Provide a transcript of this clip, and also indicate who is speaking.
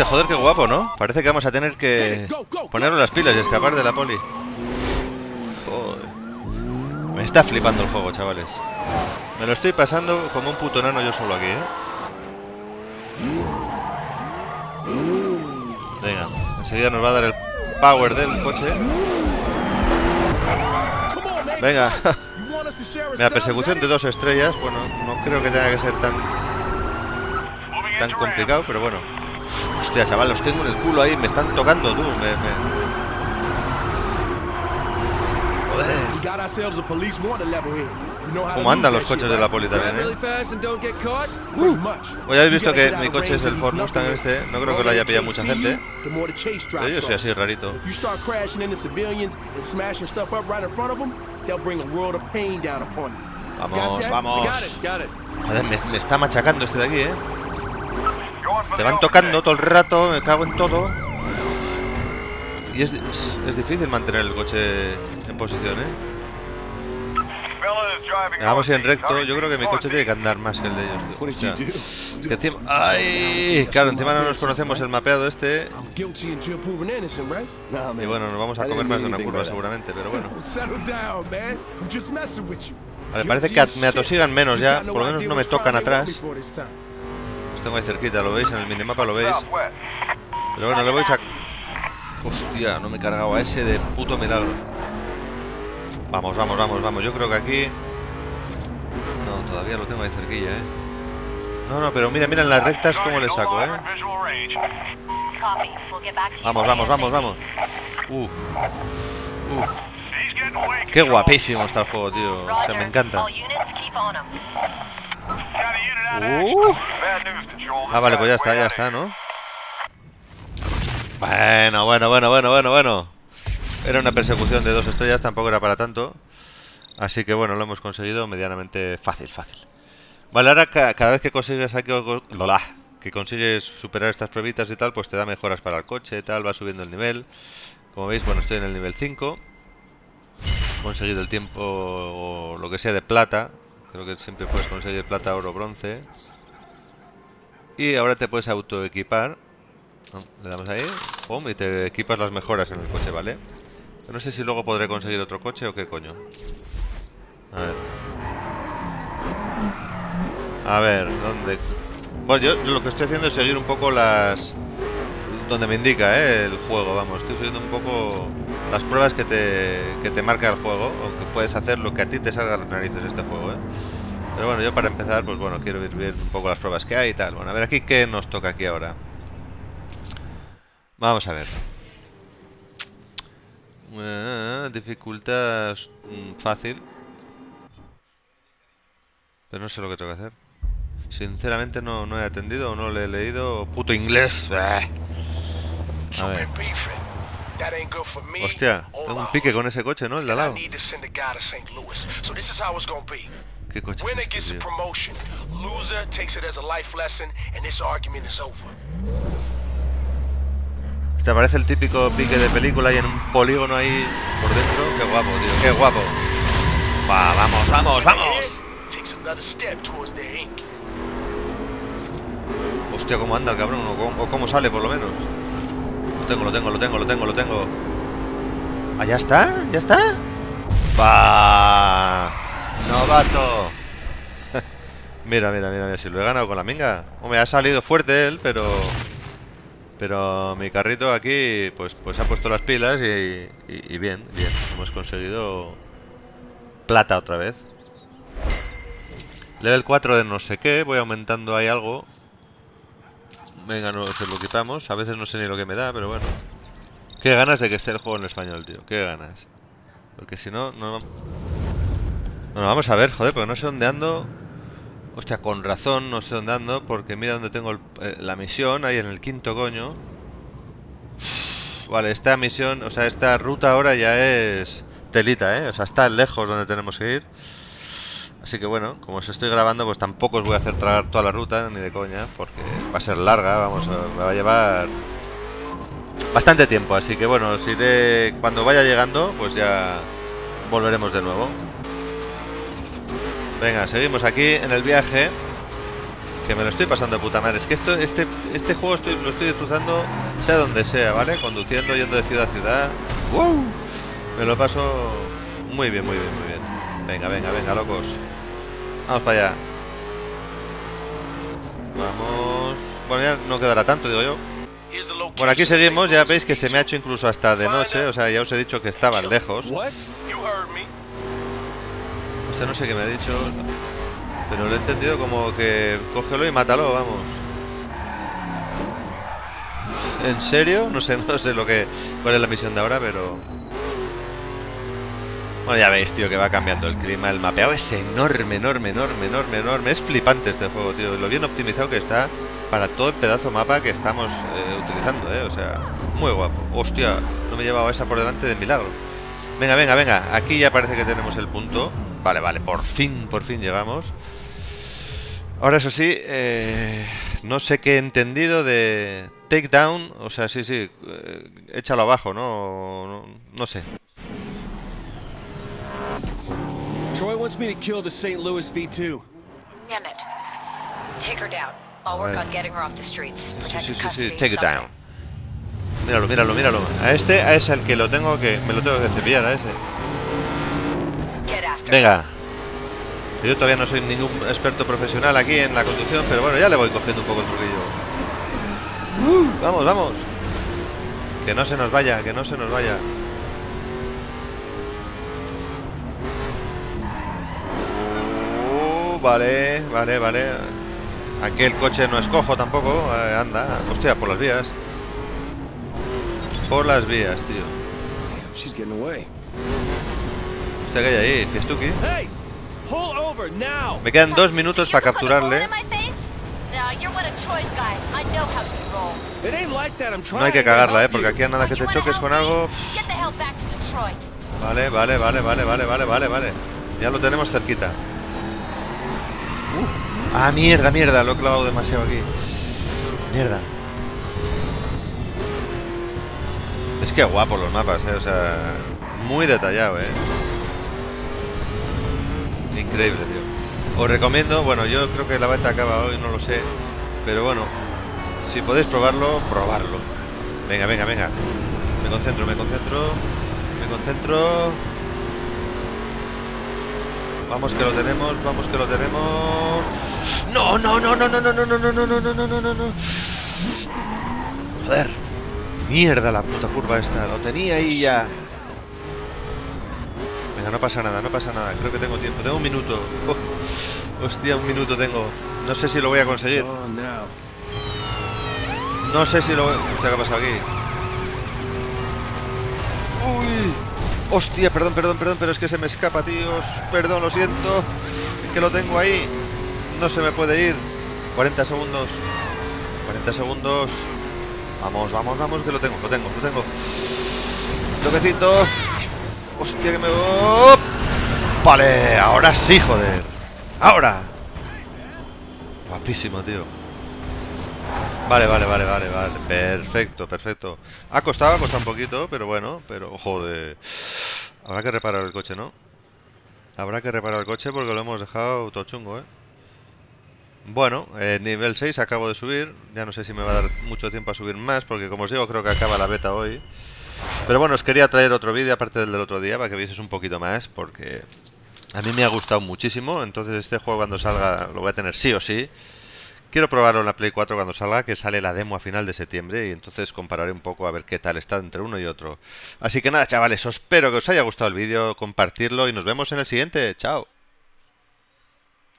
Speaker 1: Hostia, joder, qué guapo, ¿no? Parece que vamos a tener que ponernos las pilas y escapar de la poli. Joder. Me está flipando el juego, chavales. Me lo estoy pasando como un puto enano yo solo aquí, ¿eh? Venga, enseguida nos va a dar el power del coche. Venga. Mira, persecución de 2 estrellas. Bueno, no creo que tenga que ser tan complicado, pero bueno. Hostia, chaval, los tengo en el culo ahí. Me están tocando, tú. Joder. ¿Cómo andan los coches de la poli también, eh? Hoy habéis visto que mi coche es el Ford Mustang este. No creo que lo haya pillado mucha gente, pero yo soy así rarito. Vamos, vamos. Joder, me está machacando este de aquí, eh. Te van tocando todo el rato. Me cago en todo. Y es difícil mantener el coche en posición, eh. Vamos a ir en recto. Yo creo que mi coche tiene que andar más que el de ellos, tío. O sea, es que encima... ¡Ay! Claro, encima no nos conocemos el mapeado este. Y bueno, nos vamos a comer más de una curva seguramente, pero bueno. Vale, parece que me atosigan menos ya. Por lo menos no me tocan atrás. Los tengo ahí cerquita, lo veis, en el minimapa lo veis. Pero bueno, le voy a... Hostia, no me he cargado a ese de puto milagro. Vamos, vamos, vamos, vamos. Yo creo que aquí... No, todavía lo tengo ahí cerquilla, eh. No, pero mira, mira en las rectas cómo le saco, eh. Vamos, vamos, vamos, vamos. Qué guapísimo está el juego, tío. O sea, me encanta. Ah, vale, pues ya está, ¿no? Bueno. Era una persecución de 2 estrellas, tampoco era para tanto. Así que bueno, lo hemos conseguido medianamente fácil. Vale, ahora cada vez que consigues aquí que consigues superar estas pruebitas y tal, pues te da mejoras para el coche y tal, va subiendo el nivel. Como veis, bueno, estoy en el nivel 5. He conseguido el tiempo o lo que sea de plata. Creo que siempre puedes conseguir plata, oro, bronce. Y ahora te puedes autoequipar. Le damos ahí, pum, y te equipas las mejoras en el coche, ¿vale? No sé si luego podré conseguir otro coche o qué coño. A ver, ¿dónde? Bueno, yo lo que estoy haciendo es seguir un poco donde me indica, el juego, vamos. Estoy siguiendo un poco las pruebas que te marca el juego. O que puedes hacer lo que a ti te salga a las narices este juego, Pero bueno, yo para empezar, pues bueno, quiero ir viendo un poco las pruebas que hay y tal. Bueno, a ver aquí qué nos toca aquí ahora. Vamos a ver. Dificultad fácil. Pero no sé lo que tengo que hacer. Sinceramente no he atendido o no le he leído. Puto inglés. A ver. Hostia, tengo un pique con ese coche, ¿no? El de al lado. ¿Qué coche es este, tío? Te parece el típico pique de película y en un polígono ahí por dentro. Qué guapo, tío, qué guapo. Va, vamos, vamos, vamos. Hostia, cómo anda el cabrón, o cómo sale por lo menos. Lo tengo. Ah, ¿ya está? ¿Ya está? Va, novato. Mira, si lo he ganado con la minga. Hombre, ha salido fuerte él, pero mi carrito aquí pues ha puesto las pilas y bien. Hemos conseguido plata otra vez. Level 4 de no sé qué. Voy aumentando ahí algo. Venga, no se lo quitamos. A veces no sé ni lo que me da, pero bueno. Qué ganas de que esté el juego en español, tío. Qué ganas. Porque si no, no... Bueno, vamos a ver, joder, porque no sé dónde ando. Hostia, con razón no sé dónde ando, porque mira dónde tengo la misión, ahí en el 5º, coño. Vale, esta misión, o sea, esta ruta ahora ya es telita, O sea, está lejos donde tenemos que ir. Así que bueno, como os estoy grabando, pues tampoco os voy a hacer tragar toda la ruta, ni de coña, porque va a ser larga, vamos, me va a llevar bastante tiempo. Así que bueno, os iré, cuando vaya llegando, pues ya volveremos de nuevo. Venga, seguimos aquí en el viaje. Que me lo estoy pasando de puta madre. Es que este juego lo estoy disfrutando sea donde sea, ¿vale? Conduciendo, yendo de ciudad a ciudad. ¡Wow! Me lo paso muy bien, muy bien, muy bien. Venga, venga, venga, locos. Vamos para allá. Vamos. Bueno, ya no quedará tanto, digo yo. Bueno, aquí seguimos. Ya veis que se me ha hecho incluso hasta de noche. O sea, ya os he dicho que estaban lejos. O sea, no sé qué me ha dicho, pero lo he entendido como que cógelo y mátalo, vamos. ¿En serio? No sé, no sé cuál es la misión de ahora, pero... Bueno, ya veis, tío, que va cambiando el clima. El mapeado es enorme, enorme, enorme, enorme, enorme. Es flipante este juego, tío. Lo bien optimizado que está para todo el pedazo de mapa que estamos utilizando, O sea, muy guapo. Hostia, no me he llevado esa por delante de milagro. Venga, venga, venga. Aquí ya parece que tenemos el punto. Vale, vale, por fin llegamos. Ahora, eso sí, no sé qué he entendido de takedown. O sea, sí, échalo abajo, no sé.
Speaker 2: Troy wants me to kill the St. Louis B2.
Speaker 3: Damn it. Take her down. I'll work on getting her off the streets. Protective
Speaker 1: Sí,
Speaker 3: custody.
Speaker 1: take it down. Míralo, míralo, míralo. A ese es el que me lo tengo que cepillar, a ese.
Speaker 3: Get after.
Speaker 1: Venga. Yo todavía no soy ningún experto profesional aquí en la conducción, pero bueno, ya le voy cogiendo un poco el truquillo. Vamos, vamos. Que no se nos vaya, que no se nos vaya. Vale, vale, vale. Aquí el coche no es cojo tampoco. Anda, hostia, por las vías. Por las vías, tío.
Speaker 2: She's getting away.
Speaker 1: Hostia, ¿qué hay ahí? Fiestuki.
Speaker 2: Hey, pull over now.
Speaker 1: Me quedan 2 minutos para capturarle.
Speaker 2: It ain't like that. I'm trying.
Speaker 1: No hay que cagarla, porque aquí a nada que te choques con algo. Vale, vale, vale, vale, vale, vale, vale, vale. Ya lo tenemos cerquita. Ah, mierda, mierda, lo he clavado demasiado aquí. Mierda. Es que guapo los mapas, o sea, muy detallado, Increíble, tío. Os recomiendo, bueno, yo creo que la beta acaba hoy, no lo sé, pero bueno, si podéis probarlo, probarlo. Venga, venga, venga. Me concentro, me concentro. Me concentro. Vamos que lo tenemos, vamos que lo tenemos. No, no, no, no, no, no, no, no, no, no, no, no, no, no, no. Joder. Mierda la puta curva esta, lo tenía ahí ya. Venga, no pasa nada, no pasa nada. Creo que tengo tiempo, tengo un minuto. Hostia, un minuto tengo. No sé si lo voy a conseguir. No sé si lo voy... Hostia, ¿qué ha pasado aquí? Uy. Hostia, perdón, perdón, perdón, pero es que se me escapa, tíos. Perdón, lo siento. Es que lo tengo ahí. No se me puede ir. 40 segundos. 40 segundos. Vamos, vamos, vamos, que lo tengo, lo tengo, lo tengo. Toquecito. Hostia, que me... ¡Oh! Vale, ahora sí, joder. Ahora. Guapísimo, tío. Vale, vale, vale, vale, vale. Perfecto, perfecto. Ha costado un poquito, pero bueno. Pero, joder. Habrá que reparar el coche, ¿no? Habrá que reparar el coche porque lo hemos dejado todo chungo, Bueno, nivel 6 acabo de subir. Ya no sé si me va a dar mucho tiempo a subir más, porque como os digo, creo que acaba la beta hoy. Pero bueno, os quería traer otro vídeo aparte del otro día, para que vieseis un poquito más, porque a mí me ha gustado muchísimo. Entonces este juego cuando salga lo voy a tener sí o sí. Quiero probarlo en la Play 4 cuando salga, que sale la demo a final de septiembre, y entonces compararé un poco a ver qué tal está entre uno y otro. Así que nada, chavales, os espero que os haya gustado el vídeo, compartirlo y nos vemos en el siguiente. Chao.